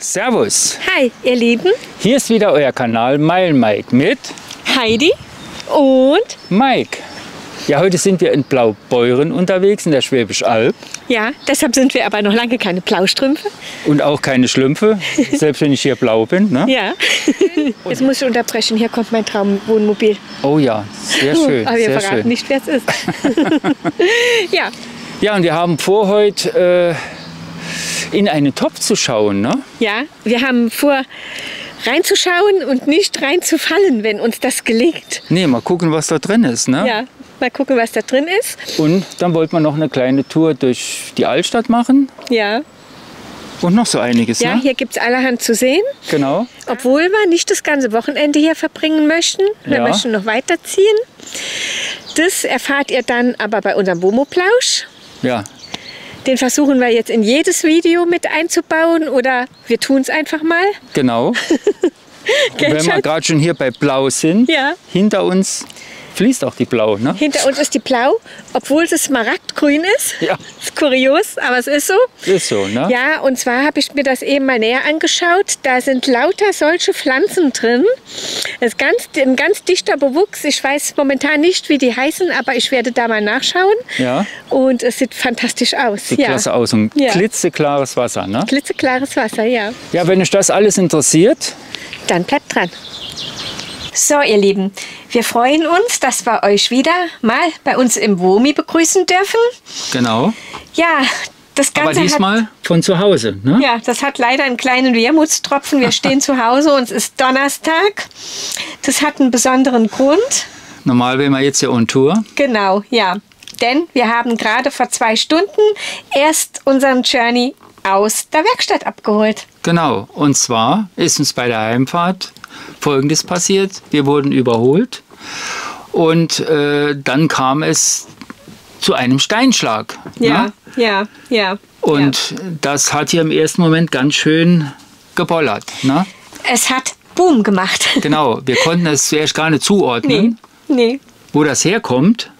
Servus! Hi, ihr Lieben. Hier ist wieder euer Kanal Meilen-Mike mit Heidi und Mike. Ja, heute sind wir in Blaubeuren unterwegs, in der Schwäbisch Alb. ja, deshalb sind wir aber noch lange keine Blaustrümpfe. Und auch keine Schlümpfe, selbst wenn ich hier blau bin. Ne? Ja. Jetzt muss ich unterbrechen, hier kommt mein Traumwohnmobil. Oh ja, sehr schön. Aber wir sehr verraten schön. nicht, wer es ist. Ja, Ja, und wir haben vor, heute in einen Topf zu schauen. Ne? ja, wir haben vor, reinzuschauen und nicht reinzufallen, wenn uns das gelingt. Nee, mal gucken, was da drin ist. Ne? Ja, mal gucken, was da drin ist. Und dann wollten wir noch eine kleine Tour durch die Altstadt machen Ja, und noch so einiges. ja, Ne? hier gibt es allerhand zu sehen. Genau. Obwohl wir nicht das ganze Wochenende hier verbringen möchten. Wir Ja. möchten noch weiterziehen. Das erfahrt ihr dann aber bei unserem Womo-Plausch. Ja, Den versuchen wir jetzt in jedes Video mit einzubauen oder wir tun es einfach mal. genau. Und Gell, wenn wir Schatz? gerade schon hier bei Blau sind, Ja. hinter uns fließt auch die Blau. Ne? Hinter uns ist die Blau, obwohl es smaragdgrün ist. Ja. Ist kurios, aber es ist so. Ist so, ne? Ja, und zwar habe ich mir das eben mal näher angeschaut. Da sind lauter solche Pflanzen drin. Das ist ein ganz dichter Bewuchs. Ich weiß momentan nicht, wie die heißen, aber ich werde da mal nachschauen. Ja. Und es sieht fantastisch aus. Sieht klasse aus und Ja. klitzeklares Wasser. Ne? Glitzeklares Wasser, ja. Ja, wenn euch das alles interessiert, Dann bleibt dran. So, ihr Lieben, wir freuen uns, dass wir euch wieder mal bei uns im WOMI begrüßen dürfen. genau. Ja, das Aber Ganze diesmal von zu Hause. Ne? ja, das hat leider einen kleinen Wermutstropfen. Wir stehen zu Hause und es ist Donnerstag. Das hat einen besonderen Grund. Normal wären wir jetzt hier on Tour. Genau, ja. Denn wir haben gerade vor 2 Stunden erst unseren Journey aus der Werkstatt abgeholt. Genau. Und zwar ist uns bei der Heimfahrt Folgendes passiert. Wir wurden überholt und dann kam es zu einem Steinschlag. Ja, Ne? ja, ja. Und das hat hier im ersten Moment ganz schön gebollert. Ne? Es hat Boom gemacht. Genau, wir konnten es zuerst gar nicht zuordnen, Nee. wo das herkommt.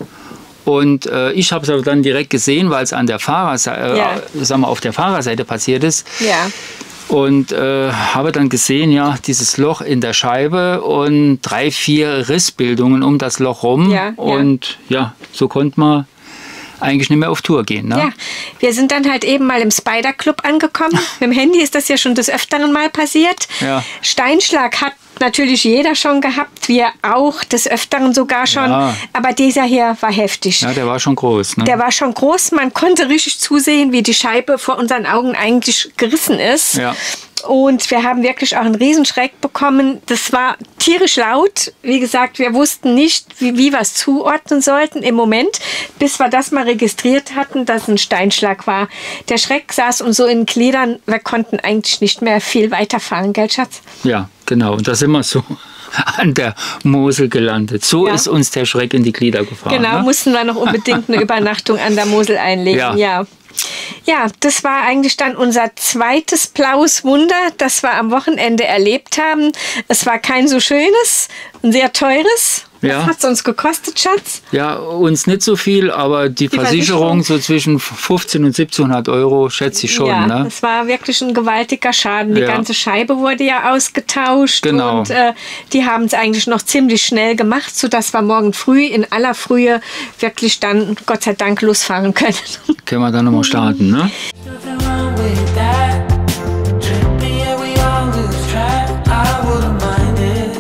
Und ich habe es aber dann direkt gesehen, weil es an der Fahrerseite, sagen wir, auf der Fahrerseite passiert ist. Ja. Und habe dann gesehen, ja, dieses Loch in der Scheibe und 3, 4 Rissbildungen um das Loch rum. Ja, ja. Und ja, so konnte man eigentlich nicht mehr auf Tour gehen. Ne? Ja, wir sind dann halt eben mal im Spider Club angekommen. Mit dem Handy ist das ja schon des Öfteren mal passiert. Ja. Steinschlag hat natürlich jeder schon gehabt, wir auch, des Öfteren sogar schon. Ja. Aber dieser hier war heftig. Ja, der war schon groß. Ne? Der war schon groß, man konnte richtig zusehen, wie die Scheibe vor unseren Augen eigentlich gerissen ist. Ja. Und wir haben wirklich auch einen Riesenschreck bekommen. Das war tierisch laut. Wie gesagt, wir wussten nicht, wie wir es zuordnen sollten im Moment, bis wir das mal registriert hatten, dass es ein Steinschlag war. Der Schreck saß uns so in den Gliedern. Wir konnten eigentlich nicht mehr viel weiterfahren, gell, Schatz? Ja, genau. Und da sind wir so an der Mosel gelandet. So Ja. ist uns der Schreck in die Glieder gefahren. Genau, Ne? mussten wir noch unbedingt eine Übernachtung an der Mosel einlegen. Ja. Ja, das war eigentlich dann unser zweites blaues Wunder, das wir am Wochenende erlebt haben. Es war kein so schönes, ein sehr teures. Ja. Was hat es uns gekostet, Schatz? Ja, uns nicht so viel, aber die Versicherung so zwischen 15 und 1700 Euro, schätze ich schon. Ja, Ne? das war wirklich ein gewaltiger Schaden. Die Ja. ganze Scheibe wurde ja ausgetauscht. Genau. Und die haben es eigentlich noch ziemlich schnell gemacht, sodass wir morgen früh in aller Frühe wirklich dann, Gott sei Dank, losfahren können. Können wir dann nochmal starten, ne? Nothing wrong with that. Tripping, yeah, we all lose track. I wouldn't mind it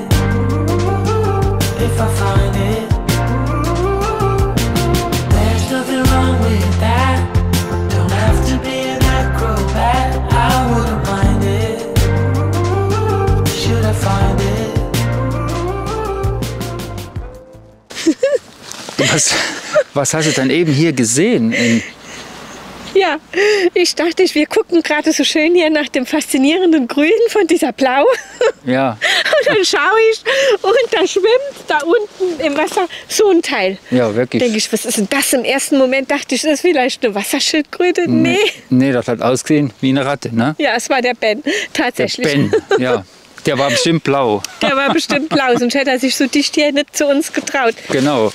if I find it. There's nothing wrong with that. Don't have to be an acrobat. I wouldn't mind it. Should I find it? Was hast du dann eben hier gesehen? Ja, ich dachte, wir gucken gerade so schön hier nach dem faszinierenden Grün von dieser Blau. Ja, Und dann schaue ich und da schwimmt da unten im Wasser so ein Teil. ja, wirklich. Denke ich, was ist denn das? Im ersten Moment dachte ich, das ist vielleicht eine Wasserschildkröte. Nee. Nee, das hat ausgesehen wie eine Ratte, ne? Ja, es war der Ben, Der tatsächlich. Ben, ja. Der war bestimmt blau. Der war bestimmt blau, sonst hätte er sich so dicht hier nicht zu uns getraut. Genau.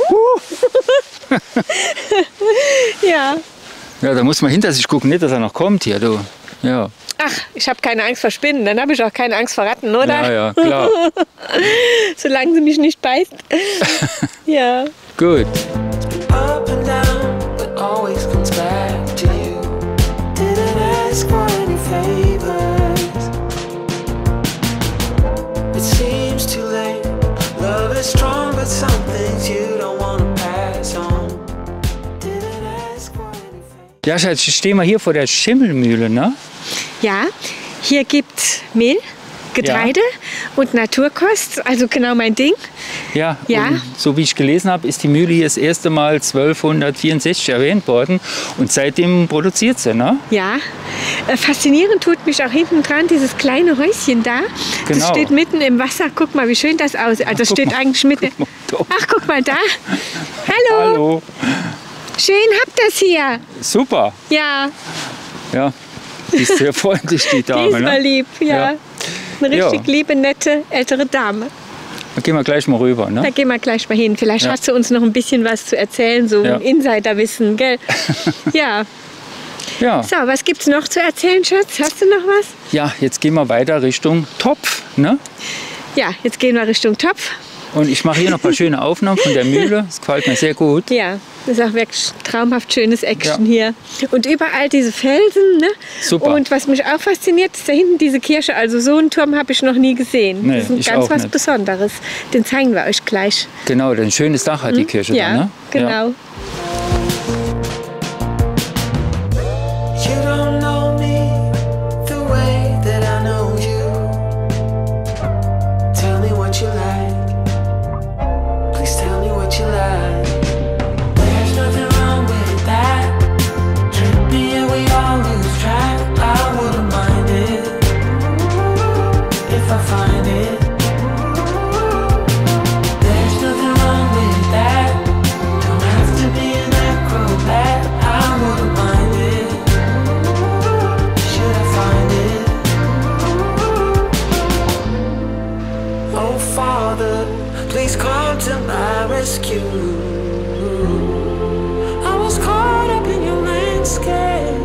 Ja. Ja, da muss man hinter sich gucken, nicht, dass er noch kommt hier, du. Ja. Ach, ich habe keine Angst vor Spinnen, dann habe ich auch keine Angst vor Ratten, oder? Ja, ja, klar. Solange sie mich nicht beißt. Ja. Gut. Up and down, but always comes back to you. Didn't ask for any favors. It seems too late. Love is strong, but some things you don't wanna pass on. Didn't ask for any favors. Ja, Schatz, stehen wir hier vor der Schimmelmühle, ne? Ja, hier gibt's Mehl, Getreide und Naturkost, also genau mein Ding. Ja, Ja. Und so wie ich gelesen habe, ist die Mühle hier das erste Mal 1264 erwähnt worden und seitdem produziert sie, ne? Ja, faszinierend tut mich auch hinten dran dieses kleine Häuschen da. Das Genau. steht mitten im Wasser. Guck mal, wie schön das aussieht. Also das Guck steht mal, eigentlich mitten. guck mal da. Ach, guck mal da. Hallo. Hallo. Schön habt das hier. Super. Ja, Ja, die ist sehr freundlich, die die Dame, ist mal ne? lieb. Ja. Ja. Eine richtig Ja. liebe, nette, ältere Dame. Da gehen wir gleich mal rüber, Da ne? gehen wir gleich mal hin. Vielleicht Ja. hast du uns noch ein bisschen was zu erzählen, so Ja. ein Insiderwissen, gell? Ja. Ja. So, was gibt's noch zu erzählen, Schatz? Hast du noch was? Ja, jetzt gehen wir weiter Richtung Topf, ne? Ja, jetzt gehen wir Richtung Topf. Und ich mache hier noch ein paar schöne Aufnahmen von der Mühle. Das gefällt mir sehr gut. Ja, das ist auch wirklich traumhaft schönes Action Ja. hier. Und überall diese Felsen. Ne? Super. Und was mich auch fasziniert, ist da hinten diese Kirche. Also so einen Turm habe ich noch nie gesehen. Nee, das ist ich ganz auch was nicht. Besonderes. Den zeigen wir euch gleich. Genau, denn ein schönes Dach hat die Kirche Ja, da, ne? genau. You don't know me the way that I know you. Tell me what you like. Please tell me what you like. There's nothing wrong with that. Trippy and we all lose track. I wouldn't mind it if I find it. There's nothing wrong with that. Don't have to be an acrobat. I wouldn't mind it. Should I find it? Oh Father, please come to my rescue. I was caught up in your landscape.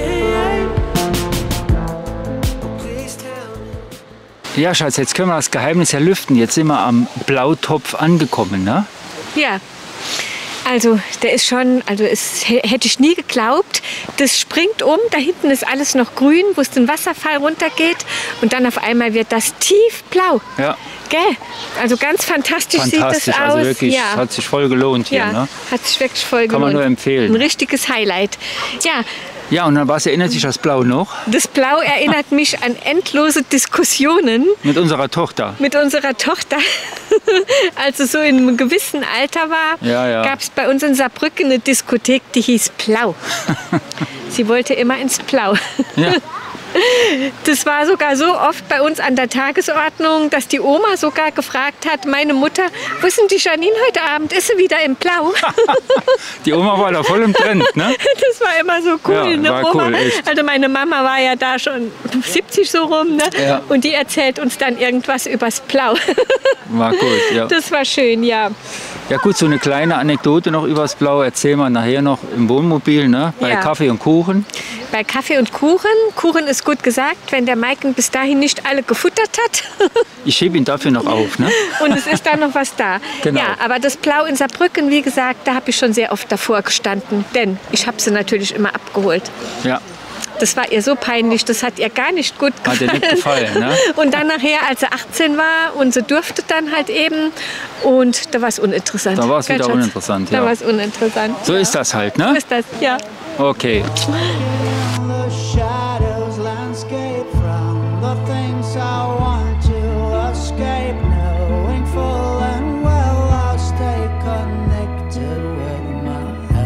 Please tell me. Ja, Schatz, jetzt können wir das Geheimnis ja lüften. Jetzt sind wir am Blautopf angekommen, ne? Ja. Also, der ist schon, also es hätte ich nie geglaubt. Das springt um, da hinten ist alles noch grün, wo es den Wasserfall runtergeht. Und dann auf einmal wird das tiefblau. Ja, Gell? Also ganz fantastisch, sieht fantastisch. das aus. Also wirklich, ja. hat sich voll gelohnt hier, Ja, ne? hat sich wirklich voll Kann man gelohnt. nur empfehlen. Ein richtiges Highlight. Ja, Ja, und dann was erinnert sich das Blau noch? das Blau erinnert mich an endlose Diskussionen Mit unserer Tochter. mit unserer Tochter. Als es so in einem gewissen Alter war, Ja, ja. gab es bei uns in Saarbrücken eine Diskothek, die hieß Blau. Sie wollte immer ins Blau. Ja. Das war sogar so oft bei uns an der Tagesordnung, dass die Oma sogar gefragt hat, meine Mutter, wo ist denn die Janine heute Abend? Ist sie wieder im Blau? Die Oma war da voll im Trend, ne? Das war immer so cool. Ja, ne, war Oma? cool, echt. Also meine Mama war ja da schon 70 so rum. Ne? Ja. Und die erzählt uns dann irgendwas übers Blau. War gut, ja. Das war schön, ja. Ja gut, so eine kleine Anekdote noch übers Blau erzählen wir nachher noch im Wohnmobil, ne? Bei Ja. Kaffee und Kuchen. Bei Kaffee und Kuchen, Kuchen ist gut gesagt, wenn der Maiken bis dahin nicht alle gefuttert hat. Ich hebe ihn dafür noch auf, ne? Und es ist dann noch was da. Genau. Ja, aber das Blau in Saarbrücken, wie gesagt, da habe ich schon sehr oft davor gestanden. Denn ich habe sie natürlich immer abgeholt. Ja, Das war ihr so peinlich, das hat ihr gar nicht gut hat gefallen. dir nicht gefallen, ne? Und dann nachher, als sie 18 war und sie durfte dann halt eben, und da war es uninteressant. Da war es Gell, wieder Schatz? uninteressant, Da ja. war es uninteressant. So ist das halt, So ne? ist das, ja. Okay. The shadows landscape from the things I want to escape, knowing full and well I'll stay connected with my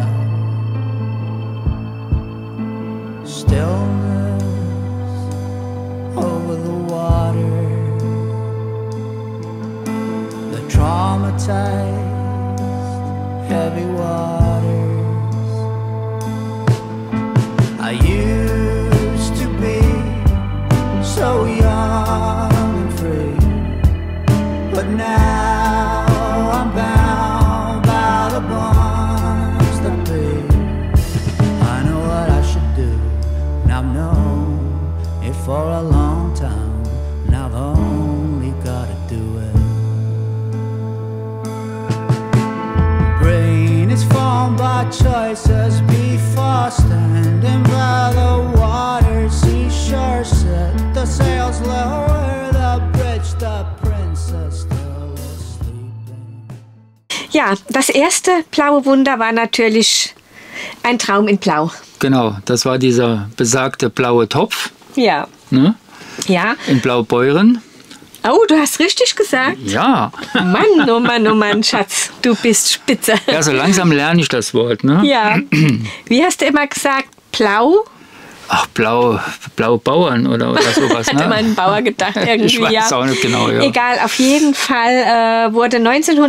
health. Stillness over the water, the traumatized heavy waters. I used to be so young and free, but now I'm bound by the bonds that be. I know what I should do, and I've known it for our choices before standing by the water. Seashore set the sails lower, the bridge, the princess still is sleeping. Ja, das erste blaue Wunder war natürlich ein Traum in Blau. Genau, das war dieser besagte blaue Topf, Ja. ne? Ja. In Blaubeuren. Oh, du hast richtig gesagt. Ja. Mann, oh Mann, Schatz, du bist spitze. Ja, so langsam lerne ich das Wort, ne? Ja. Wie hast du immer gesagt? Blau? Ach, blaue Bauern oder sowas, Hat ne? immer ein Bauer gedacht irgendwie, Ich weiß auch nicht genau, ja. Egal, auf jeden Fall wurde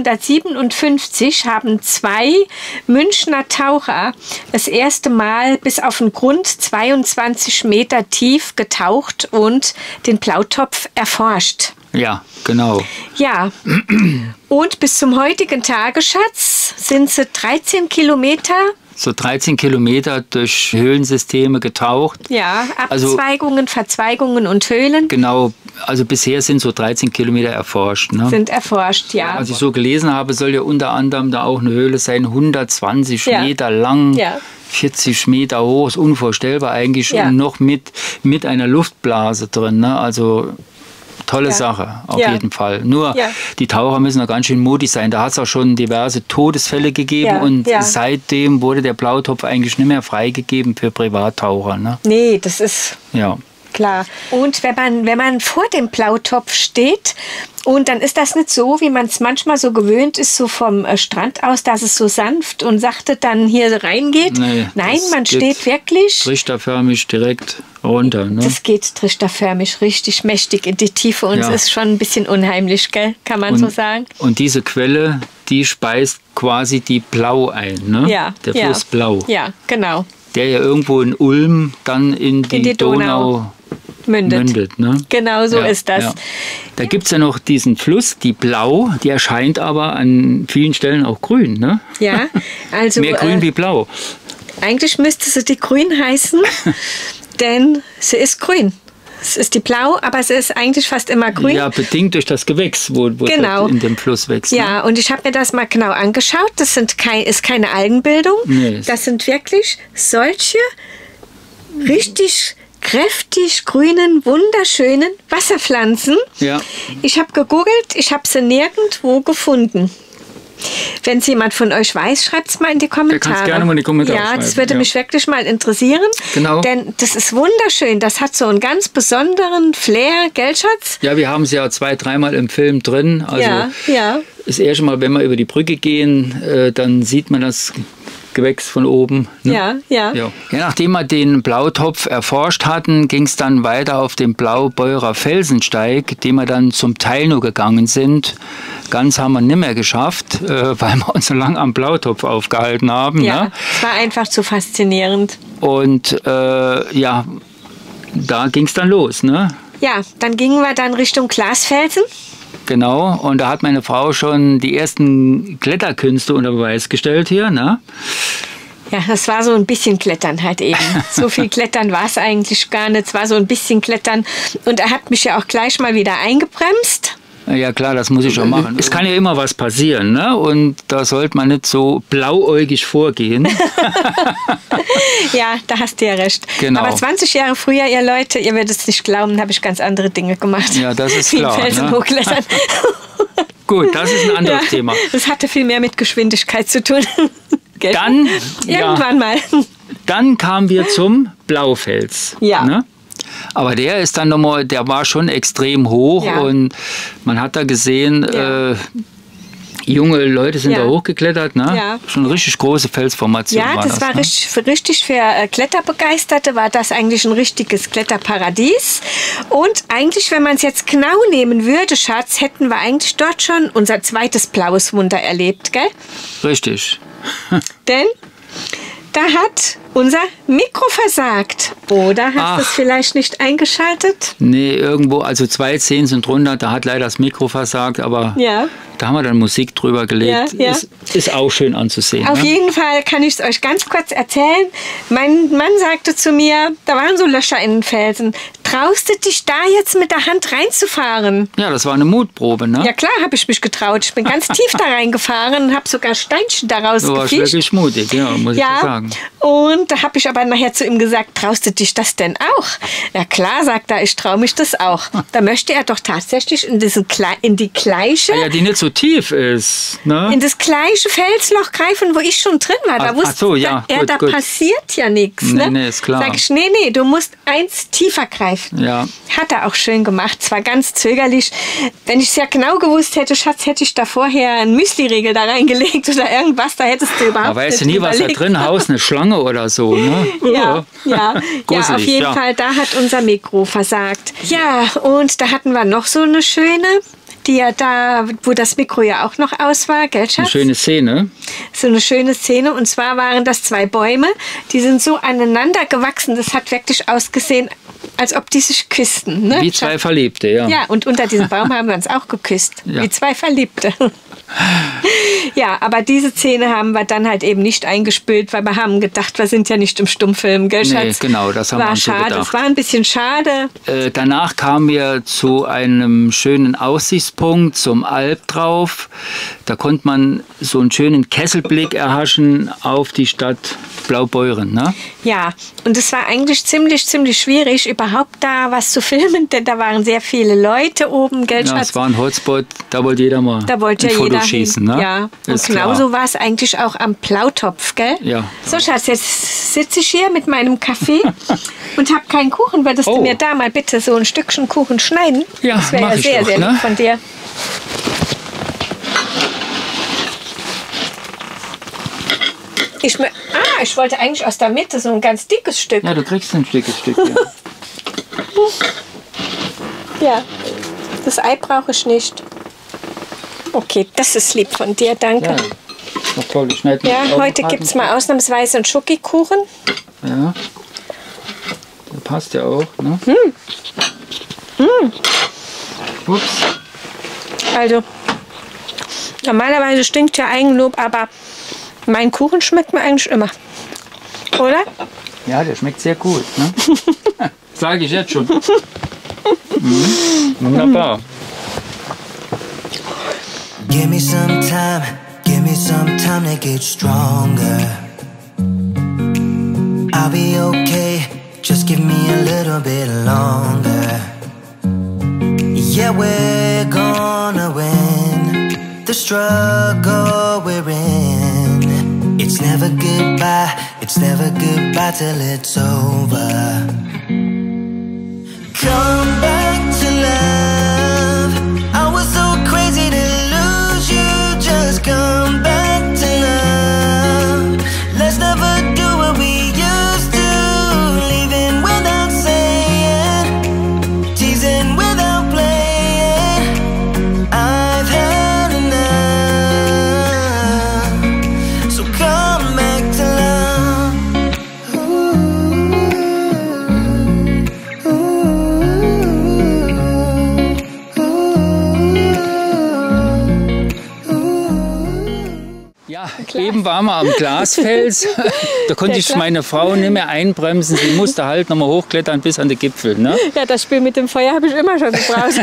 1957 haben 2 Münchner Taucher das erste Mal bis auf den Grund 22 Meter tief getaucht und den Blautopf erforscht. Ja, genau. Ja, und bis zum heutigen Tage, Schatz, sind sie 13 Kilometer. So 13 Kilometer durch Höhlensysteme getaucht. Ja, Also- Abzweigungen, Verzweigungen und Höhlen Genau, also bisher sind so 13 Kilometer erforscht. Ne? sind erforscht, ja. Was ich so gelesen habe, soll ja unter anderem da auch eine Höhle sein, 120 Ja. Meter lang, Ja. 40 Meter hoch, ist unvorstellbar eigentlich, Ja. und noch mit einer Luftblase drin. Ne? Also tolle Ja. Sache, auf Ja. jeden Fall. Nur Ja. die Taucher müssen noch ganz schön mutig sein. Da hat es auch schon diverse Todesfälle gegeben, Ja. und Ja. seitdem wurde der Blautopf eigentlich nicht mehr freigegeben für Privattaucher. Ne? Nee, das ist Ja. klar. Und wenn man vor dem Blautopf steht, und dann ist das nicht so, wie man es manchmal so gewöhnt ist, so vom Strand aus, dass es so sanft und sachte dann hier reingeht. Nee, Nein, das man geht steht wirklich. Trichterförmig direkt runter. Ne? Das geht trichterförmig, richtig mächtig in die Tiefe, und Ja. es ist schon ein bisschen unheimlich, gell? Kann man so sagen? Und diese Quelle, die speist quasi die Blau ein, ne? Ja. Der ja. Fluss Blau. Ja, genau. Der ja irgendwo in Ulm dann in die Donau mündet. Ne? Genau so Ja, ist das. ja. Da gibt es ja noch diesen Fluss, die Blau, die erscheint aber an vielen Stellen auch grün. Ne? Ja, also Mehr grün wie blau. eigentlich müsste sie die Grün heißen, denn sie ist grün. Es ist die Blau, aber sie ist eigentlich fast immer grün. Ja, bedingt durch das Gewächs, wo Genau. das in dem Fluss wächst. Ne? Ja, und ich habe mir das mal genau angeschaut. Das ist keine Algenbildung. Nee. Das sind wirklich solche richtig kräftig grünen, wunderschönen Wasserpflanzen. Ja. Ich habe gegoogelt, ich habe sie nirgendwo gefunden. Wenn es jemand von euch weiß, schreibt es mal in die Kommentare. kannst gerne mal in die Kommentare Ja, das schreiben, würde ja. mich wirklich mal interessieren. Genau. Denn das ist wunderschön. Das hat so einen ganz besonderen Flair, gell, Schatz? Ja, wir haben es ja 2-3 Mal im Film drin. Also Ja, ja. das erste Mal, wenn wir über die Brücke gehen, dann sieht man das Gewächs von oben. Ne? Ja, ja. Ja. Ja, nachdem wir den Blautopf erforscht hatten, ging es dann weiter auf den Blaubeurer Felsensteig, den wir dann zum Teil nur gegangen sind. Ganz haben wir nicht mehr geschafft, weil wir uns so lange am Blautopf aufgehalten haben. Ja, Ne? es war einfach zu faszinierend. Und ja, da ging es dann los. Ne? Ja, dann gingen wir dann Richtung Glasfelsen. Genau, und da hat meine Frau schon die ersten Kletterkünste unter Beweis gestellt hier. Ne? Ja, das war so ein bisschen Klettern halt eben. So viel Klettern war es eigentlich gar nicht. Es war so ein bisschen Klettern. Und er hat mich ja auch gleich mal wieder eingebremst. Ja klar, das muss ich schon machen. Es kann ja immer was passieren, ne? Und da sollte man nicht so blauäugig vorgehen. Ja, da hast du ja recht. Genau. Aber 20 Jahre früher, ihr Leute, ihr werdet es nicht glauben, habe ich ganz andere Dinge gemacht. Ja, das ist Wie klar, Felsen ne? hochklettern. Gut, das ist ein anderes Thema. Das hatte viel mehr mit Geschwindigkeit zu tun. Gell? Dann, Irgendwann mal. Dann kamen wir zum Blaufels. Ja. Ne? Aber der ist dann nochmal, der war schon extrem hoch, Ja. und man hat da gesehen, Ja. junge Leute sind Ja. da hochgeklettert, ne? Ja. Schon eine richtig große Felsformation. Ja, das war ne? richtig für Kletterbegeisterte, war das eigentlich ein richtiges Kletterparadies. Und eigentlich, wenn man es jetzt genau nehmen würde, Schatz, hätten wir eigentlich dort schon unser zweites blaues Wunder erlebt, gell? Richtig. Denn da hat unser Mikro versagt. Oder hast Ach. du es vielleicht nicht eingeschaltet? Nee, irgendwo, also 2 Szenen sind drunter, da hat leider das Mikro versagt, aber Ja. da haben wir dann Musik drüber gelegt. Ja, ja. Ist auch schön anzusehen. Auf ne? jeden Fall kann ich es euch ganz kurz erzählen. Mein Mann sagte zu mir, da waren so Löcher in den Felsen. traust du dich da jetzt mit der Hand reinzufahren? Ja, das war eine Mutprobe, ne? Ja klar, habe ich mich getraut. Ich bin ganz tief da reingefahren und habe sogar Steinchen daraus Du warst gefischt. wirklich mutig, ja, muss ich so sagen. Und da habe ich aber nachher zu ihm gesagt, traust du dich das denn auch? Ja klar, sagt er, ich traue mich das auch. Da möchte er doch tatsächlich in die gleiche... Ja, die nicht so tief ist, ne? In das gleiche Felsloch greifen, wo ich schon drin war. Da wusste so, ja, da gut. passiert ja nichts. Ne? Nee, ist klar. Sag ich, nee, du musst eins tiefer greifen. Ja. Hat er auch schön gemacht. Zwar ganz zögerlich. Wenn ich es ja genau gewusst hätte, Schatz, hätte ich da vorher einen Müsli-Riegel da reingelegt oder irgendwas. Da hättest du überhaupt Aber weißt du nicht nie, was da überlegt. drin haust, eine Schlange oder so, ne? Ja, auf Gruselig, jeden ja. Fall, da hat unser Mikro versagt. Ja, und da hatten wir noch so eine schöne, die ja da, wo das Mikro ja auch noch aus war, gell, Schatz? Eine schöne Szene. So eine schöne Szene. Und zwar waren das 2 Bäume, die sind so aneinander gewachsen. Das hat wirklich ausgesehen, als ob die sich küssten. Ne? Wie 2 Verliebte, ja. Ja, und unter diesem Baum haben wir uns auch geküsst. Ja. Wie 2 Verliebte. Ja, aber diese Szene haben wir dann halt eben nicht eingespielt, weil wir haben gedacht, wir sind ja nicht im Stummfilm, gell, Nee, Schatz? genau, das haben wir war uns so schade. gedacht. Es war ein bisschen schade. Danach kamen wir zu einem schönen Aussichtspunkt, zum Alp drauf. Da konnte man so einen schönen Kesselblick erhaschen auf die Stadt Blaubeuren. Ne? Ja, und es war eigentlich ziemlich schwierig, überhaupt da was zu filmen, denn da waren sehr viele Leute oben, gell, Ja, Schatz? es war ein Hotspot, da wollte jeder mal Da wollte ein ja Foto jeder schießen. hin. Ne? Ja, und Ist genauso klar. war es eigentlich auch am Blautopf, gell? Ja. So, Schatz, jetzt sitze ich hier mit meinem Kaffee und habe keinen Kuchen. Würdest du mir da mal bitte so ein Stückchen Kuchen schneiden? Ja, das wäre mach ja ich sehr, doch, sehr ne? lieb von dir. Ich wollte eigentlich aus der Mitte so ein ganz dickes Stück. Ja, du kriegst ein dickes Stück. Ja. Ja, das Ei brauche ich nicht. Okay, das ist lieb von dir, danke. Ja, doch toll. Ich schneide Ja, mit den heute Augenbraten. gibt es mal ausnahmsweise einen Schokokuchen. Ja, der passt ja auch. Ne? Ups. Also, normalerweise stinkt ja Eigenlob, aber mein Kuchen schmeckt mir eigentlich immer. Oder? Ja, der schmeckt sehr gut. Ne? Sage ich jetzt schon. Wunderbar. Give me some time to get stronger. I'll be okay, just give me a little bit longer. Yeah, we're gonna win the struggle we're in. It's never goodbye till it's over. Come back to love. I was so crazy to lose you. Just come back to love. Let's never do what we used to. Leaving without saying, teasing without playing. I've had enough. So come back to love. Ja, eben waren wir am Glasfels. Da konnte ich meine Frau nicht mehr einbremsen. Sie musste halt nochmal hochklettern bis an den Gipfel. Ne? Ja, das Spiel mit dem Feuer habe ich immer schon gebraucht.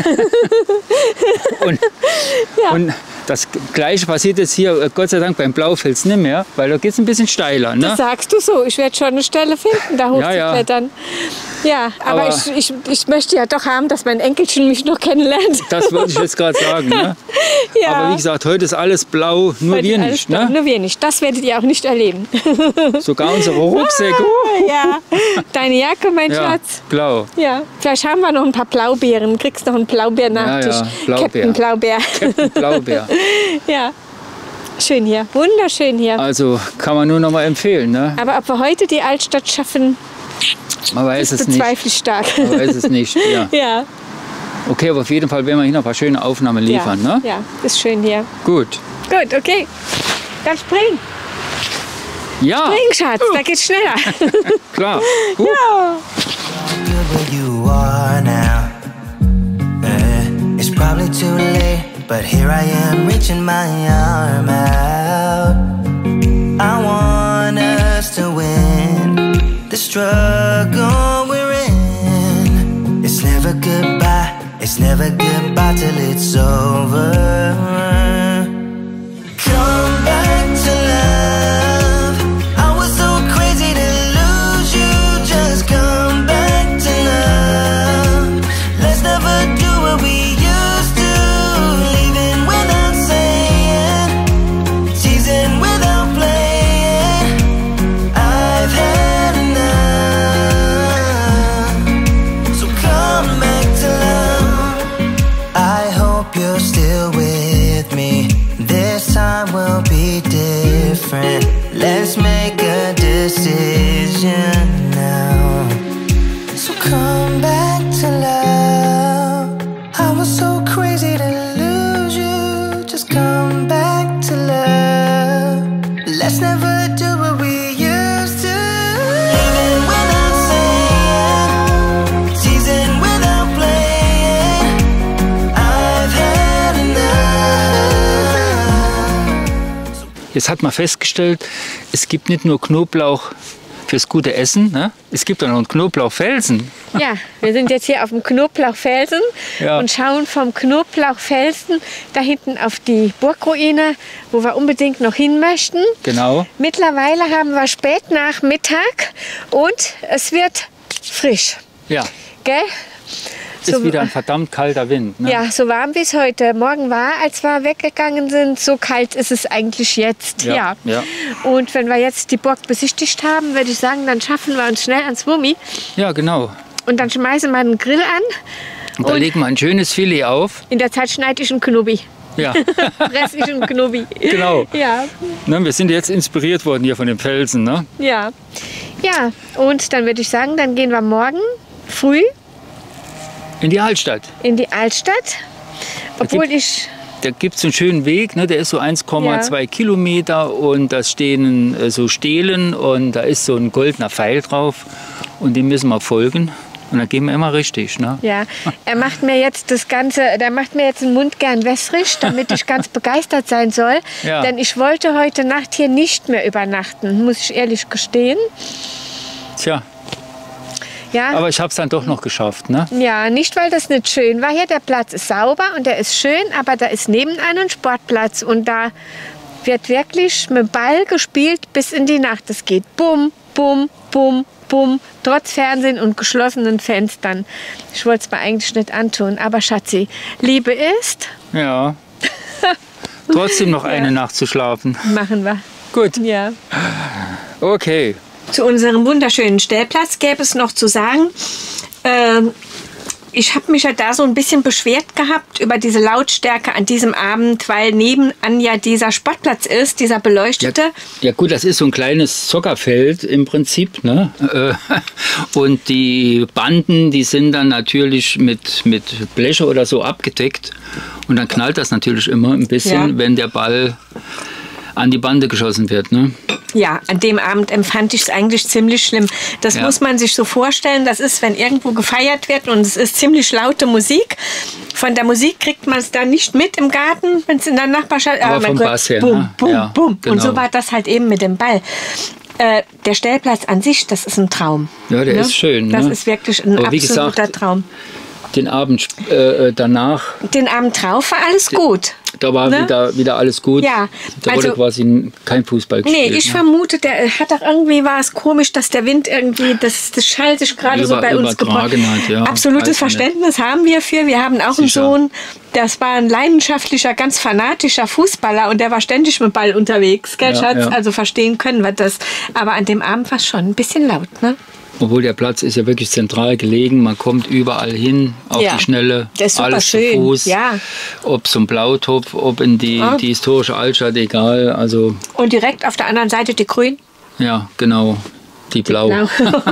Und das Gleiche passiert jetzt hier, Gott sei Dank, beim Blaufels nicht mehr, weil da geht es ein bisschen steiler. Ne? Das sagst du so. Ich werde schon eine Stelle finden, da hochzuklettern. Ja, aber ich möchte ja doch haben, dass mein Enkelchen mich noch kennenlernt. Das wollte ich jetzt gerade sagen. Ne? Ja. Aber wie gesagt, heute ist alles blau, nur Heute wir alles nicht. blau, Ne? Nur wir nicht. Das werdet ihr auch nicht erleben. Sogar unsere Rucksäcke. Ja, deine Jacke, mein Ja, Schatz. blau. Ja, vielleicht haben wir noch ein paar Blaubeeren. Kriegst noch einen Blaubeer-Nachtisch. Ja, Blaubeer. Captain Blaubeer. Captain Blaubeer. Ja, schön hier. Wunderschön hier. Also kann man nur noch mal empfehlen. Ne? Aber ob wir heute die Altstadt schaffen, Man weiß es nicht. bezweifle ich stark. Man weiß es nicht. Ja. Ja, Okay, aber auf jeden Fall werden wir hier noch ein paar schöne Aufnahmen liefern. ja, Ne? ja, ist schön hier. Gut. Gut, okay. Dann spring. Ja, Spring, Schatz, da geht's schneller. klar. Gut. Ja. Good where you are now. It's probably too late, but here I am reaching my arm out. I want us to win the struggle we're in. It's never goodbye till it's over. Come back to love. I was so crazy to lose you. Just come back to love. Let's never do what we used to. Leaving without saying, teasing without playing. I've had enough. So come back to love. I hope you're still with me. This time will be different. Let's make a decision now. So come back to love. I was so crazy to lose you. Just come back to love. Let's never do what we used to. Leaving without saying, teasing without playing. I've had enough. Jetzt hat man festgestellt, es gibt nicht nur Knoblauch fürs gute Essen, ne? Es gibt auch noch einen Knoblauchfelsen. Ja, wir sind jetzt hier auf dem Knoblauchfelsen Ja. und schauen vom Knoblauchfelsen da hinten auf die Burgruine, wo wir unbedingt noch hin möchten. Genau. Mittlerweile haben wir spät nach Mittag und es wird frisch, Ja, gell? ist wieder ein verdammt kalter Wind. Ne? Ja, so warm wie es heute Morgen war, als wir weggegangen sind, so kalt ist es eigentlich jetzt. Ja, ja. Und wenn wir jetzt die Burg besichtigt haben, würde ich sagen, dann schaffen wir uns schnell ans Wummi Ja, genau. und dann schmeißen wir den Grill an. Und da Und- legen wir ein schönes Filet auf. In der Zeit schneide ich einen Knobi. Ja, Fress ich einen Knobi. genau. Ja, Ne, wir sind jetzt inspiriert worden hier von dem Felsen. Ne? ja. Ja, und dann würde ich sagen, dann gehen wir morgen früh In die Altstadt. in die Altstadt. Obwohl ich... Da gibt es einen schönen Weg, ne? Der ist so 1,2 Kilometer und da stehen so Stelen und da ist so ein goldener Pfeil drauf und dem müssen wir folgen und dann gehen wir immer richtig. Ne? Ja, er macht mir jetzt das Ganze, der macht mir jetzt den Mund gern wässrig, damit ich ganz begeistert sein soll. Ja. Denn ich wollte heute Nacht hier nicht mehr übernachten, muss ich ehrlich gestehen. Tja, Ja, aber ich habe es dann doch noch geschafft. Ne? ja, nicht weil das nicht schön war hier. Der Platz ist sauber und der ist schön, aber da ist nebenan ein Sportplatz und da wird wirklich mit Ball gespielt bis in die Nacht. Es geht bum, bum, bum, bum, trotz Fernsehen und geschlossenen Fenstern. Ich wollte es mir eigentlich nicht antun, aber Schatzi, Liebe ist, Ja. Trotzdem noch eine Nacht zu schlafen. machen wir. Gut, Ja. okay. Zu unserem wunderschönen Stellplatz gäbe es noch zu sagen, ich habe mich ja da so ein bisschen beschwert gehabt über diese Lautstärke an diesem Abend, weil nebenan ja dieser Sportplatz ist, dieser beleuchtete. Ja gut, das ist so ein kleines Soccerfeld im Prinzip. Ne? Und die Banden, die sind dann natürlich mit Bleche oder so abgedeckt. Und dann knallt das natürlich immer ein bisschen, Ja. wenn der Ball an die Bande geschossen wird. Ne? Ja, an dem Abend empfand ich es eigentlich ziemlich schlimm. Das Ja. muss man sich so vorstellen, das ist, wenn irgendwo gefeiert wird und es ist ziemlich laute Musik. Von der Musik kriegt man es dann nicht mit im Garten, wenn es in der Nachbarschaft... Aber man vom hört Bass her, Bum, ne? bum, Ja, bum. genau. Und so war das halt eben mit dem Ball. Der Stellplatz an sich, das ist ein Traum. Ja, der Ne? ist schön. Das ne? ist wirklich ein Aber wie absoluter gesagt, Traum. den Abend danach, Den Abend drauf war alles gut. da war Ne? wieder alles gut. Ja, Da also- wurde quasi kein Fußball gespielt. Nee, ich ne? vermute, der hat doch irgendwie, war es komisch, dass der Wind irgendwie, das Schall sich gerade so bei uns übertragen hat, ja. Weiß Absolutes ich Verständnis haben wir für. Wir haben auch einen Sicher. Sohn, das war ein leidenschaftlicher, ganz fanatischer Fußballer und der war ständig mit Ball unterwegs, gell, Ja, Schatz? ja. Also verstehen können wir das. Aber an dem Abend war es schon ein bisschen laut, ne? Obwohl der Platz ist ja wirklich zentral gelegen, man kommt überall hin, auf Ja, die Schnelle, das ist super alles schön, zu Fuß, ja. ob zum Blautopf, ob in die historische Altstadt, egal, also Und direkt auf der anderen Seite die Grün. ja, genau, die Blau. Genau.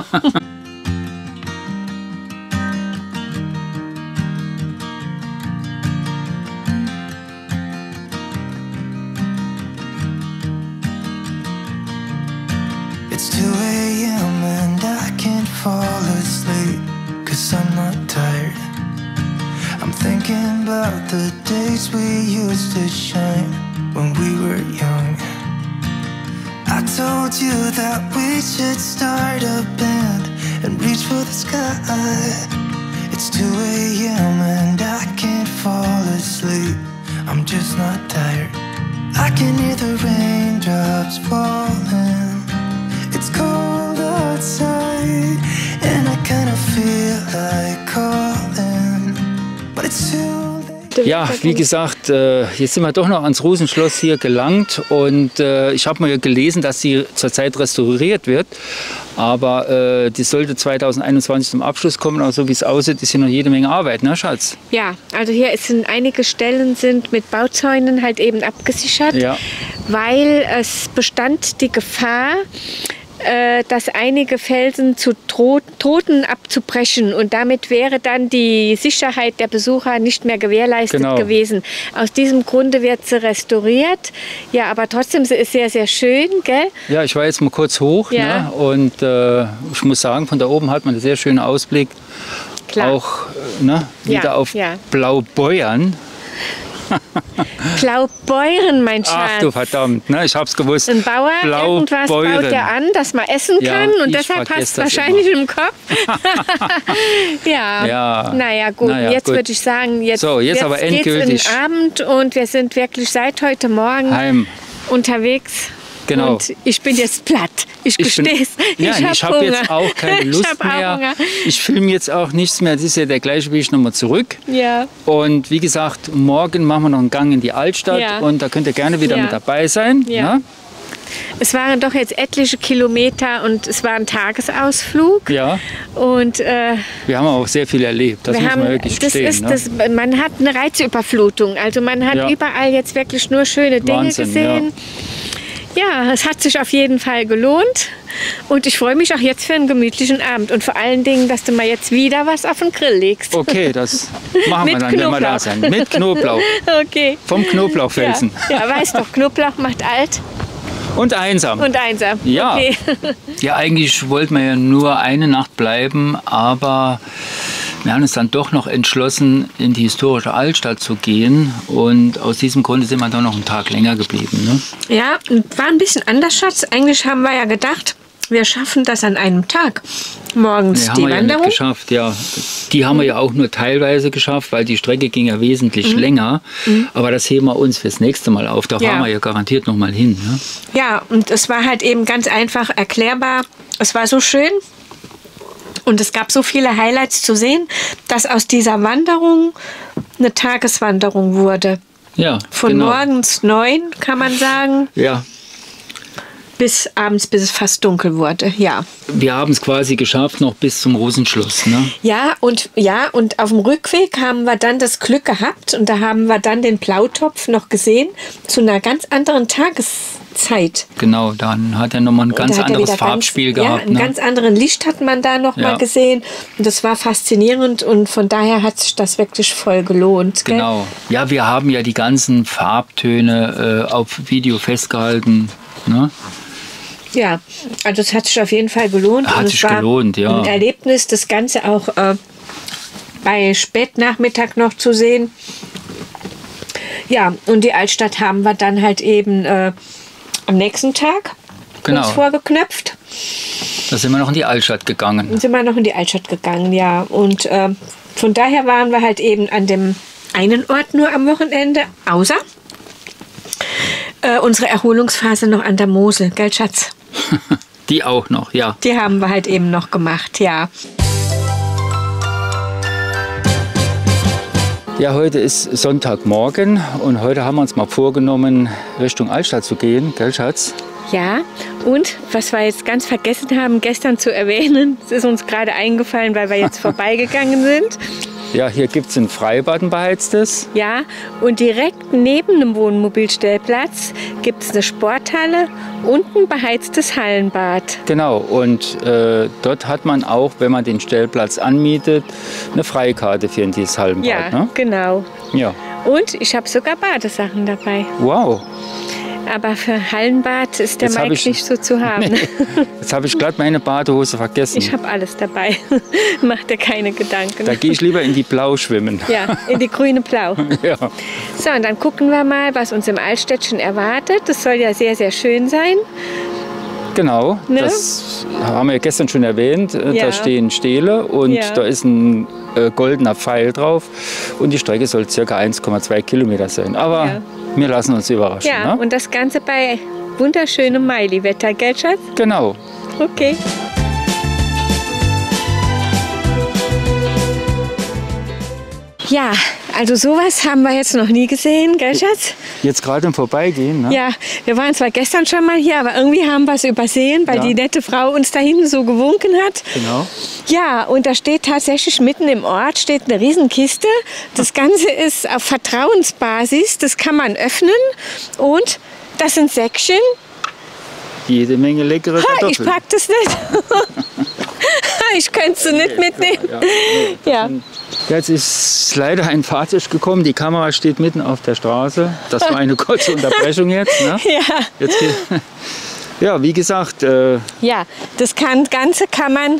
It's 2 a.m. and I can't fall asleep, 'cause I'm not tired. I'm thinking about the days we used to shine when we were young. I told you that we should start a band and reach for the sky. It It's 2 a.m. and I can't fall asleep. I'm just not tired. I can hear the raindrops falling. It's cold outside and I kind of feel like calling, but it's too late. Ja, wie gesagt, jetzt sind wir doch noch ans Rosenschloss hier gelangt und ich habe mal gelesen, dass sie zurzeit restauriert wird, aber die sollte 2021 zum Abschluss kommen, aber so wie es aussieht, ist hier noch jede Menge Arbeit, ne Schatz? Ja, also hier sind einige Stellen sind mit Bauzäunen halt eben abgesichert, Ja. weil es bestand die Gefahr, dass einige Felsen zu drohten abzubrechen und damit wäre dann die Sicherheit der Besucher nicht mehr gewährleistet Genau. gewesen. Aus diesem Grunde wird sie restauriert. Ja, aber trotzdem, sie ist sehr, sehr schön, gell? Ja, ich war jetzt mal kurz hoch, Ja. ne? Und ich muss sagen, von da oben hat man einen sehr schönen Ausblick. Klar. Auch ne? wieder Ja, auf ja. Blaubeuern. Blaubeuren, mein Schatz. Ach du verdammt, ne? Ich hab's gewusst. Ein Bauer, irgendwas baut er an, das man essen Ja, kann und ich deshalb vergesse hast du das wahrscheinlich im Kopf. Ja. Ja. Naja, gut. Naja, Jetzt gut. würde ich sagen, jetzt aber geht's in endgültig. den Abend und wir sind wirklich seit heute Morgen Heim. unterwegs. Genau. Und ich bin jetzt platt. Ich gestehe es. Ja, ich habe jetzt auch keine Lust ich hab auch mehr. Hunger. Ich filme jetzt auch nichts mehr. Das ist ja der gleiche Weg nochmal zurück. Ja. Und wie gesagt, morgen machen wir noch einen Gang in die Altstadt Ja. und da könnt ihr gerne wieder Ja. mit dabei sein. Ja. Ne? Es waren doch jetzt etliche Kilometer und es war ein Tagesausflug. Ja, Und wir haben auch sehr viel erlebt. Das wir muss haben, man wirklich das gestehen. ist, Ne? das, man hat eine Reizüberflutung. Also man hat Ja. überall jetzt wirklich nur schöne Dinge Wahnsinn, gesehen. Ja, es hat sich auf jeden Fall gelohnt. Und ich freue mich auch jetzt für einen gemütlichen Abend. Und vor allen Dingen, dass du mal jetzt wieder was auf den Grill legst. Okay, das machen wir Mit dann, wenn wir da Knoblauch. sind. Mit Knoblauch. Okay. Vom Knoblauchfelsen. Ja, weißt doch, Knoblauch macht alt Und einsam. und einsam. Ja. Okay. Ja, eigentlich wollten wir ja nur eine Nacht bleiben, aber wir haben uns dann doch noch entschlossen, in die historische Altstadt zu gehen. Und aus diesem Grunde sind wir dann noch einen Tag länger geblieben. Ne? Ja, war ein bisschen anders, Schatz. Eigentlich haben wir ja gedacht, wir schaffen das an einem Tag. Morgens Nee, haben die wir ja nicht Wanderung. geschafft, ja. Die haben wir ja auch nur teilweise geschafft, weil die Strecke ging ja wesentlich länger. Aber das heben wir uns fürs nächste Mal auf. Da Ja. fahren wir ja garantiert noch mal hin. Ne? Ja, und es war halt eben ganz einfach erklärbar. Es war so schön und es gab so viele Highlights zu sehen, dass aus dieser Wanderung eine Tageswanderung wurde. Ja, Von genau. morgens 9, kann man sagen, Ja, bis abends, bis es fast dunkel wurde. Ja. wir haben es quasi geschafft, noch bis zum Rosenschloss. Ne? Ja, und auf dem Rückweg haben wir dann das Glück gehabt und da haben wir dann den Blautopf noch gesehen zu einer ganz anderen Tageszeit. Genau, dann hat er nochmal ein Und ganz da hat er anderes wieder Farbspiel Ja, gehabt. einen Ne? ganz anderen Licht hat man da noch Ja. mal gesehen. Und das war faszinierend und von daher hat sich das wirklich voll gelohnt. Gell? Genau. Ja, wir haben ja die ganzen Farbtöne auf Video festgehalten. Ne? Ja, also es hat sich auf jeden Fall gelohnt. Hat und sich es war gelohnt, ja. ein Erlebnis, das Ganze auch bei Spätnachmittag noch zu sehen. Ja, und die Altstadt haben wir dann halt eben am nächsten Tag Genau. uns vorgeknöpft. Da sind wir noch in die Altstadt gegangen. Dann sind wir noch in die Altstadt gegangen, ja. Und von daher waren wir halt eben an dem einen Ort nur am Wochenende, außer unsere Erholungsphase noch an der Mosel, gell Schatz? Die auch noch, ja. Die haben wir halt eben noch gemacht, ja. Ja, heute ist Sonntagmorgen und heute haben wir uns mal vorgenommen, Richtung Altstadt zu gehen, gell Schatz? Ja, und was wir jetzt ganz vergessen haben, gestern zu erwähnen, es ist uns gerade eingefallen, weil wir jetzt vorbeigegangen sind. Ja, hier gibt es ein Freibad, ein beheiztes. Ja, und direkt neben dem Wohnmobilstellplatz gibt es eine Sporthalle und ein beheiztes Hallenbad. Genau, und dort hat man auch, wenn man den Stellplatz anmietet, eine Freikarte für dieses Hallenbad. Ja, Ne? genau. Ja, Und ich habe sogar Badesachen dabei. wow. Aber für Hallenbad ist der Jetzt hab Mike ich- nicht so zu haben. Jetzt habe ich glatt meine Badehose vergessen. Ich habe alles dabei. Mach dir keine Gedanken. Da gehe ich lieber in die Blau schwimmen. Ja, in die grüne Blau. Ja. So, und dann gucken wir mal, was uns im Altstädtchen erwartet. Das soll ja sehr, sehr schön sein. Genau, Ne? das haben wir gestern schon erwähnt. Ja. Da stehen Stele und Ja. da ist ein goldener Pfeil drauf. Und die Strecke soll ca. 1,2 Kilometer sein. Aber Ja. wir lassen uns überraschen. Ja, Ne? und das Ganze bei wunderschönem Maili-Wetter, gell, Schatz? Genau. Okay. Ja, also sowas haben wir jetzt noch nie gesehen, gell, Schatz? Jetzt gerade im Vorbeigehen. Ne? Ja, wir waren zwar gestern schon mal hier, aber irgendwie haben wir es übersehen, weil Ja. die nette Frau uns da hinten so gewunken hat. Genau. Ja, und da steht tatsächlich mitten im Ort steht eine Riesenkiste. Das Ganze ist auf Vertrauensbasis, das kann man öffnen und das sind Säckchen. Jede Menge leckere Ha, ich Kartoffeln. pack das nicht. Ich könnte sie nicht mitnehmen. Ja. Jetzt ist leider ein Fahrzeug gekommen. Die Kamera steht mitten auf der Straße. Das war eine kurze Unterbrechung jetzt. Ne? Ja. Jetzt ja, wie gesagt, Ja, das Ganze kann man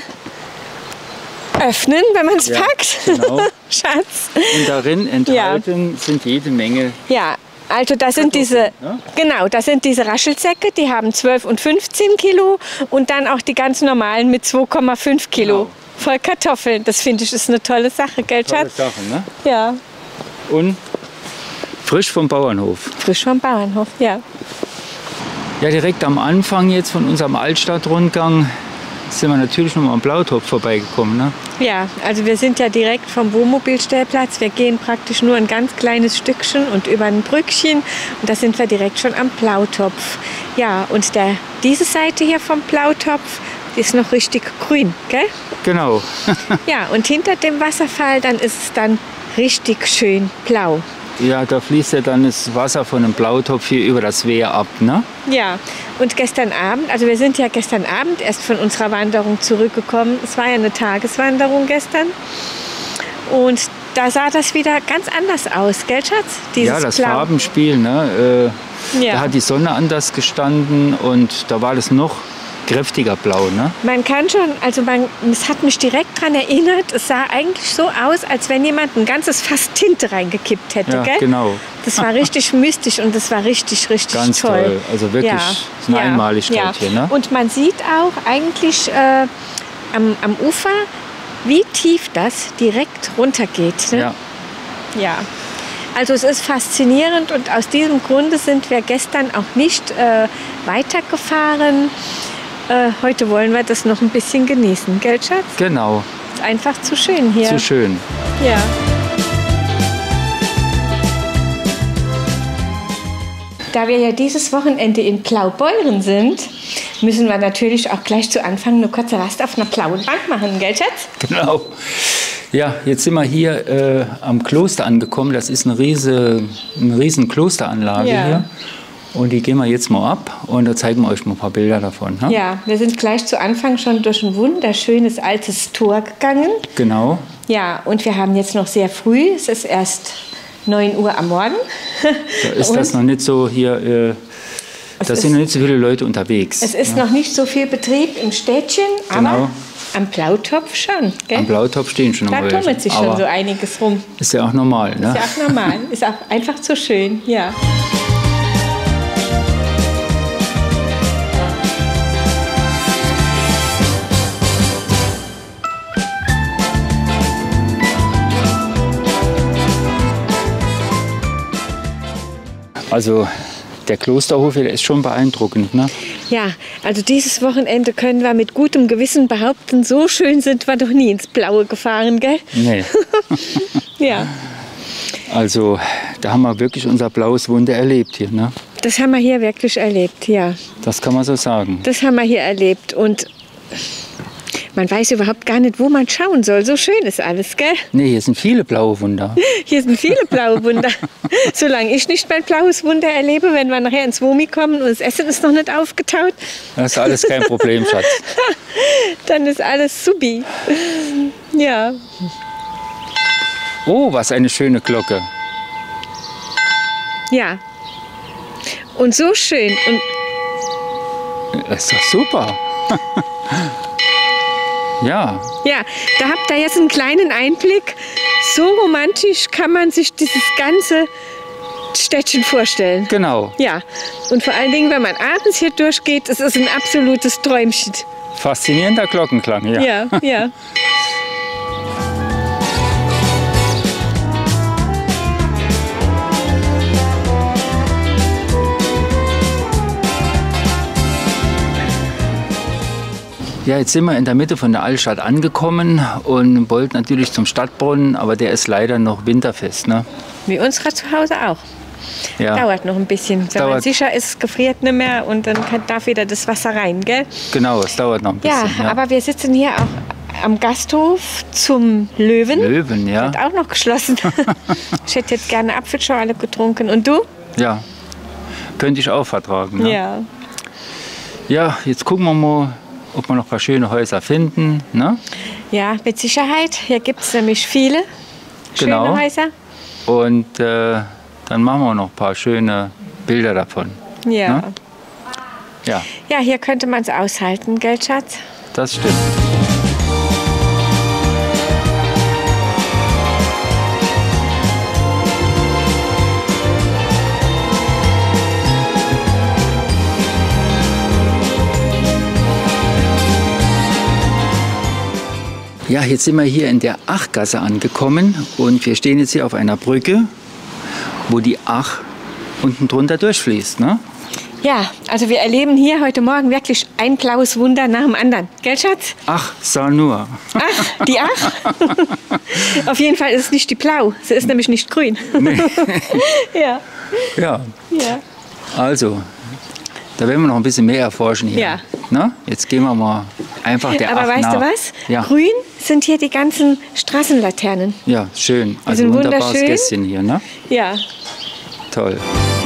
öffnen, wenn man es Ja, packt. genau. Schatz. und darin enthalten sind jede Menge. Ja, also das sind diese, ne? genau, das sind diese Raschelsäcke, die haben 12 und 15 Kilo und dann auch die ganz normalen mit 2,5 Kilo. Genau. Voll Kartoffeln. Das finde ich ist eine tolle Sache, gell, Tolle Schatz? Sachen, ne? Ja, Und frisch vom Bauernhof. frisch vom Bauernhof, ja. Ja, direkt am Anfang jetzt von unserem Altstadtrundgang sind wir natürlich noch mal am Blautopf vorbeigekommen. Ne? Ja, also wir sind ja direkt vom Wohnmobilstellplatz. Wir gehen praktisch nur ein ganz kleines Stückchen und über ein Brückchen und da sind wir direkt schon am Blautopf. Ja, und diese Seite hier vom Blautopf die ist noch richtig grün, gell? Genau. Ja, und hinter dem Wasserfall dann ist es dann richtig schön blau. Ja, da fließt ja dann das Wasser von dem Blautopf hier über das Wehr ab. Ne? Ja, und gestern Abend, also wir sind ja gestern Abend erst von unserer Wanderung zurückgekommen. Es war ja eine Tageswanderung gestern. Und da sah das wieder ganz anders aus, gell, Schatz? Dieses Ja, das Blau. Farbenspiel. Ne? Ja. Da hat die Sonne anders gestanden und da war das noch kräftiger Blau. Ne? Man kann schon, also es hat mich direkt daran erinnert, es sah eigentlich so aus, als wenn jemand ein ganzes Fass Tinte reingekippt hätte, Ja, gell? genau. Das war richtig mystisch und das war richtig, richtig Ganz toll. Also wirklich eine Einmaligkeit hier. Ne? Und man sieht auch eigentlich am Ufer, wie tief das direkt runtergeht. Ne? Ja. Ja. Also es ist faszinierend und aus diesem Grunde sind wir gestern auch nicht weitergefahren. Heute wollen wir das noch ein bisschen genießen, gell, Schatz? Genau, Ist einfach zu schön hier. zu schön. Ja. Da wir ja dieses Wochenende in Blaubeuren sind, müssen wir natürlich auch gleich zu Anfang eine kurze Rast auf einer blauen Bank machen, gell, Schatz? Genau. Ja, jetzt sind wir hier am Kloster angekommen. Das ist eine riesen Klosteranlage Ja. hier. Und die gehen wir jetzt mal ab und da zeigen wir euch mal ein paar Bilder davon. Ne? Ja, wir sind gleich zu Anfang schon durch ein wunderschönes altes Tor gegangen. Genau. Ja, und wir haben jetzt noch sehr früh, es ist erst 9 Uhr am Morgen. Da ist Und das noch nicht so hier, da sind noch nicht so viele Leute unterwegs. es ist ne? noch nicht so viel Betrieb im Städtchen, Genau. aber am Blautopf schon. Gell? Am Blautopf stehen schon Da mal tummelt sich schon aber so einiges rum. ist ja auch normal. Ne? Ist ja auch normal, ist auch einfach so schön, ja. Also der Klosterhof hier, der ist schon beeindruckend. Ne? Ja, also dieses Wochenende können wir mit gutem Gewissen behaupten, so schön sind wir noch nie ins Blaue gefahren, gell? Nee. Ja, Also da haben wir wirklich unser blaues Wunder erlebt hier. Ne? das haben wir hier wirklich erlebt, ja. Das kann man so sagen. Das haben wir hier erlebt und man weiß überhaupt gar nicht, wo man schauen soll. So schön ist alles, gell? Nee, hier sind viele blaue Wunder. Hier sind viele blaue Wunder. Solange ich nicht mein blaues Wunder erlebe, wenn wir nachher ins Womi kommen und das Essen ist noch nicht aufgetaut, Das ist alles kein Problem, Schatz. dann ist alles subi. Ja, Oh, was eine schöne Glocke. ja. Und so schön. Und Das ist doch super. Ja, ja, da habt ihr jetzt einen kleinen Einblick. So romantisch kann man sich dieses ganze Städtchen vorstellen. Genau. Ja, und vor allen Dingen, wenn man abends hier durchgeht, es ist ein absolutes Träumchen. Faszinierender Glockenklang, ja. Ja, ja. Ja, jetzt sind wir in der Mitte von der Altstadt angekommen und wollten natürlich zum Stadtbrunnen, aber der ist leider noch winterfest. Ne? Wie unserer zu Hause auch. Ja. Dauert noch ein bisschen. Wenn man Dauert. sicher ist, gefriert nicht mehr und dann darf wieder das Wasser rein, gell? Genau, es dauert noch ein Ja, bisschen. aber wir sitzen hier auch am Gasthof zum Löwen. Löwen, ja. Hat auch noch geschlossen. Ich hätte jetzt gerne Apfelschorle getrunken. Und du? Ja, könnte ich auch vertragen. Ne? Ja. Ja, jetzt gucken wir mal, ob wir noch ein paar schöne Häuser finden. Ne? Ja, mit Sicherheit. Hier gibt es nämlich viele schöne Genau. Häuser. Und dann machen wir noch ein paar schöne Bilder davon. Ja. Ne? Ja, Ja, hier könnte man es aushalten, gell, Schatz? das stimmt. Ja, jetzt sind wir hier in der Achgasse angekommen und wir stehen jetzt hier auf einer Brücke, wo die Ach unten drunter durchfließt. Ne? Ja, also wir erleben hier heute Morgen wirklich ein blaues Wunder nach dem anderen. Gell, Schatz? Ach, sah nur. Ach, die Ach? Auf jeden Fall ist es nicht die Blau. Sie ist nämlich nicht grün. Nee. Ja, Ja, ja. also, da werden wir noch ein bisschen mehr erforschen hier. Ja. Ne? Jetzt gehen wir mal einfach der Aber Ach weißt nach. du was? Ja. Grün sind hier die ganzen Straßenlaternen. Ja, schön. Also sind wunderbares wunderschön. Gässchen hier, ne? Ja. Toll.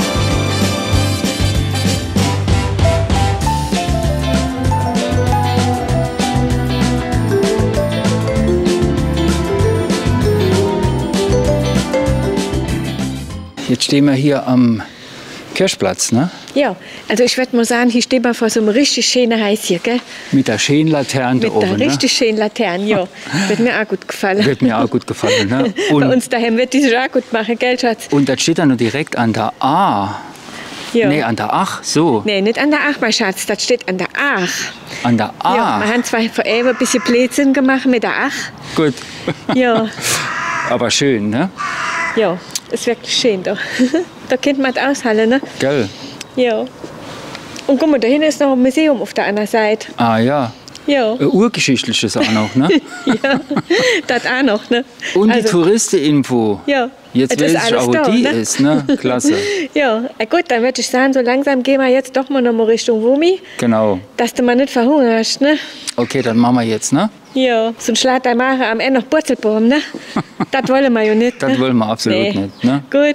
Jetzt stehen wir hier am Kirchplatz, ne? Ja, also ich würde mal sagen, hier stehen wir vor so einem richtig schönen Haus hier, gell? Mit der schönen Laterne da Mit der oben, richtig schönen Laterne, ja. Wird mir auch gut gefallen. ne? Wird mir auch gut gefallen, ne? Bei Und, uns daheim wird die sich auch gut machen, gell, Schatz? und das steht dann nur direkt an der A. Ja. Nee, an der Ach, so. Nee, nicht an der Ach, mein Schatz, das steht an der Ach. An der A. Ja, wir haben zwar vor eben ein bisschen Blödsinn gemacht mit der Ach. Gut. Ja, Aber schön, ne? ja, ist wirklich schön da. Da könnte man das aushalten, ne? Gell? Ja. Und guck mal, da hinten ist noch ein Museum auf der anderen Seite. Ah ja. Ja, Urgeschichtliches auch noch, ne? ja, das auch noch, ne? Und die Also, Touristeninfo. Ja, Jetzt es ist weiß ich alles auch, wo da, die ne? ist, ne? Klasse. Ja, gut, dann würde ich sagen, so langsam gehen wir jetzt doch mal noch mal Richtung Wumi, Genau. dass du mal nicht verhungerst, ne? Okay, dann machen wir jetzt, ne? Ja, sonst schlägt der Mache am Ende noch Purzelbaum, ne? Das wollen wir ja nicht, Das ne? wollen wir absolut Nee. nicht, ne? Gut.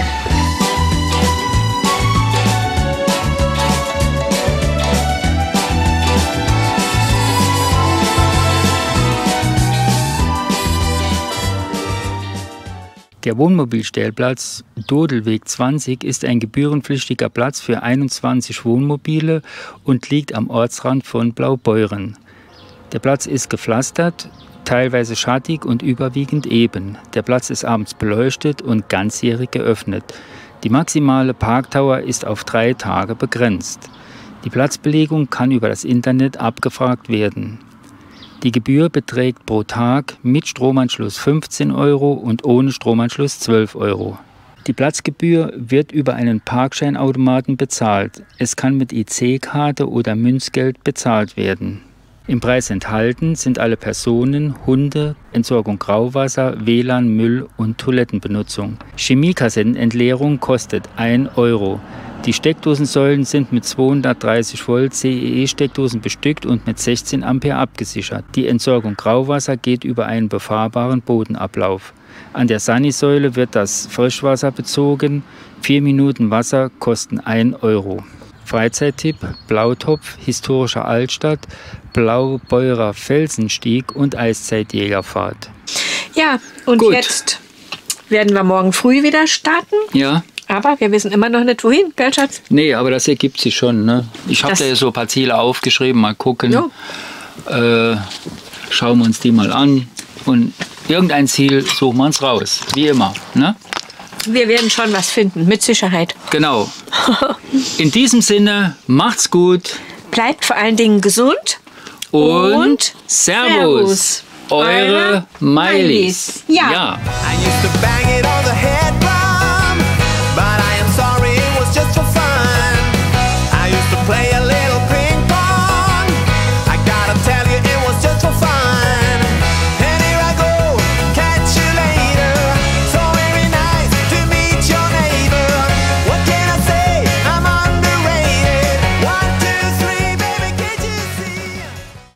Der Wohnmobilstellplatz Dodelweg 20 ist ein gebührenpflichtiger Platz für 21 Wohnmobile und liegt am Ortsrand von Blaubeuren. Der Platz ist gepflastert, teilweise schattig und überwiegend eben. Der Platz ist abends beleuchtet und ganzjährig geöffnet. Die maximale Parkdauer ist auf 3 Tage begrenzt. Die Platzbelegung kann über das Internet abgefragt werden. Die Gebühr beträgt pro Tag mit Stromanschluss 15 € und ohne Stromanschluss 12 €. Die Platzgebühr wird über einen Parkscheinautomaten bezahlt. Es kann mit EC-Karte oder Münzgeld bezahlt werden. Im Preis enthalten sind alle Personen, Hunde, Entsorgung Grauwasser, WLAN, Müll und Toilettenbenutzung. Chemiekassettenentleerung kostet 1 €. Die Steckdosensäulen sind mit 230 Volt CEE-Steckdosen bestückt und mit 16 Ampere abgesichert. Die Entsorgung Grauwasser geht über einen befahrbaren Bodenablauf. An der Sanisäule wird das Frischwasser bezogen. 4 Minuten Wasser kosten 1 €. Freizeittipp: Blautopf, historische Altstadt, Blaubeurer Felsenstieg und Eiszeitjägerfahrt. Ja, und Gut. jetzt werden wir morgen früh wieder starten. Ja, Aber wir wissen immer noch nicht, wohin, gell, Schatz? nee, aber das ergibt sich schon. Ne? Ich habe Das- da ja so ein paar Ziele aufgeschrieben, mal gucken. Ja. Schauen wir uns die mal an und irgendein Ziel suchen wir uns raus, wie immer. Ne? Wir werden schon was finden, mit Sicherheit. Genau. In diesem Sinne, macht's gut. Bleibt vor allen Dingen gesund. Und Servus. Eure Mailis. Ja. I used to bang it